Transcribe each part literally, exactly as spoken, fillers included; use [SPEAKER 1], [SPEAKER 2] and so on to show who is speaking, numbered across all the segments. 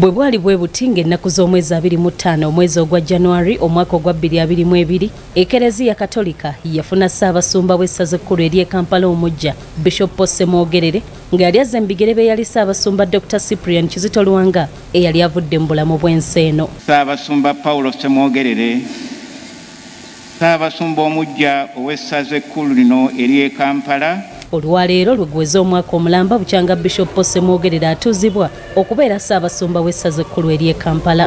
[SPEAKER 1] bwe bwali bwe butinga ennaku z'omwezi abiri mu ttaano omwezi ogwa January omwaka ogwa bbiri abiri mu ebiri Ekereziya Katolika yafuna Ssaabasumba w'essaza ekkulu ery'e Kampala omuggya Bishop Ssemogerere nga yali azza embigere be yali Ssaabasumba Doctor Cyprian Kizito Luwanga eyali avudde mu bulamu bw'ensi eno.
[SPEAKER 2] Ssaabasumba Paulo Ssemogerere Ssaabasumba omuggya ow'essaza ekkulu lino ery'e Kampala.
[SPEAKER 1] Olwaleero lwegweza omwaka omulamba bukyanga Bishop Ssemogerere atuuzibwa okubeera Ssaabasumba w'essaza ekkulu ery'e Kampala.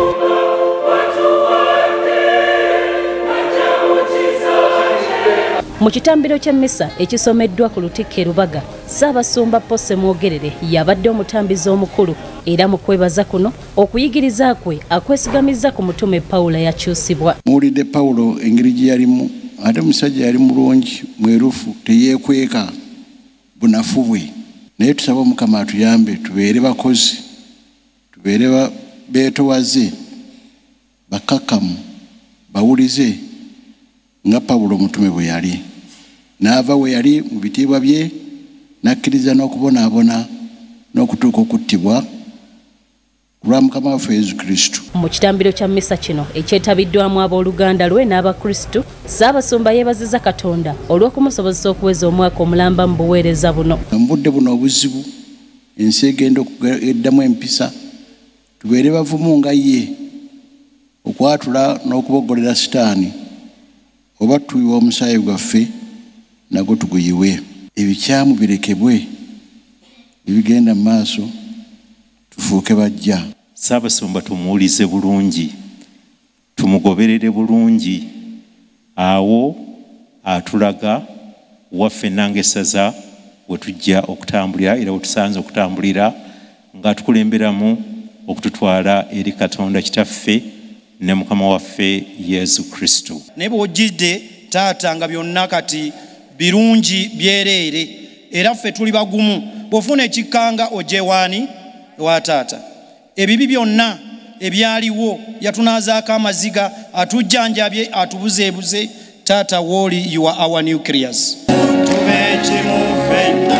[SPEAKER 1] Mu kitambiro ky'emmisa ekisomeddwa ku Lutikko Lubaga, Ssaabasumba Ssemogerere yabadde omutambizi omukulu era mu kwebaza kuno okuyigiriza kwe akwesigamiza ku mutume Pawulo yakyusibwa.
[SPEAKER 3] Muwulidde Pawulo engeri gye yalimu, ate musajja yali mulungi mwerufu teyeekweka bunafu bwe. Naye tusaba Omukama atuyambe tubeere bakozi, tubeere beetowaze, bakakkamu, bawulize nga Pawulo omutume bwe yali. N'ava we yali mu bitiibwa bye n'akkiriza n'okubonaabona n'okutuuka okuttibwa lwa Mukama waffe Yesu Kristo.
[SPEAKER 1] Mu kitambiro kya mmisa kino ekyetabiddwamu abooluganda lwe n'Abakulisitu, Ssaabasumba yeebazizza Katonda olw'okumusobozesa okuweza omwaka omulamba mu buweereza buno.
[SPEAKER 3] Mu budde buno obuzibu, ensi egenda okuddamu empisa, tubeere bavumu nga ye okwatula n'okuboggolera Sitaani, oba tuyiwa omusaayi gwaffe nagwo tuguyiwe. Ebikyamu birekebwe, ebigenda mu maaso tufuuke bajja.
[SPEAKER 4] Ssaabasumba tumuwulize bulungi, tumugoberere bulungi, awo atulaga waffe nange essaza we tujja okutambulira era we tusanze okutambulira ng'atukulemberamu okututwala eri Katonda Kitaffe ne Mukama waffe Yesu Kristo.
[SPEAKER 5] Ne bw'ojjidde taata nga byonna kati birungi byereere era ffe tuli bagumu, bw'ofuna ekikkanga ojjewaani wa taata. Ebibi byonna ebyaliwo yatunaazaako amaziga, atujjanjabye, atubuzeebuze. Taata wooli, you are our nucleus. Tube kimu ffenna,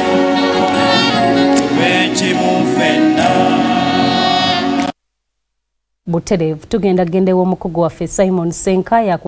[SPEAKER 5] tube kimu ffenna.
[SPEAKER 1] Butereevu tugenda gendewo omukugu waffe Simon Senkaya